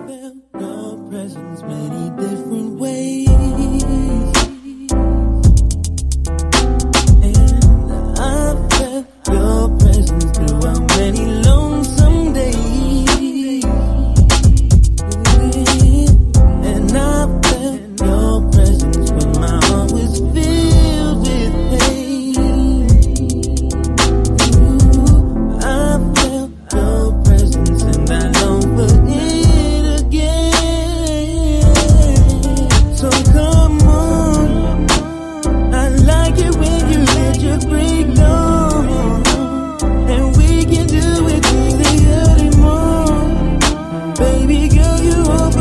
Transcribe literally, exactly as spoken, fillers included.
felt your presence many different ways, and I felt your presence throughout many lonesome days, and I felt your presence when my heart was filled with pain. Ooh, I felt your presence and I long for it again. So come on, I like it when you let your break down, and we can do it till the early morning. Baby girl, you are